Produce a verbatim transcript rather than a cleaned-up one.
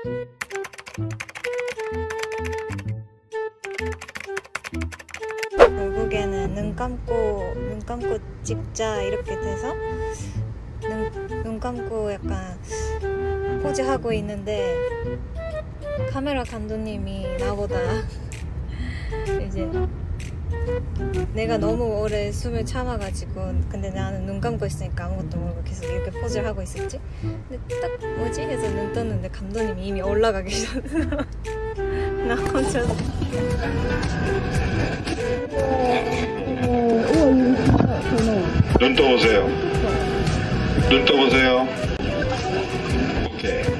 결국에는 눈 감고 눈 감고 찍자 이렇게 돼서 눈, 눈 감고 약간 포즈하고 있는데 카메라 감독님이 나보다 이제 내가 너무 오래 숨을 참아가지고 근데 나는 눈 감고 있으니까 아무것도 모르고 계속 이렇게 포즈를 하고 있었지. 근데 딱 뭐지 해서 눈 떴는데 감독님이 이미 올라가 계셨어. 나 혼자서 눈 떠보세요. 눈 떠보세요. 오케이.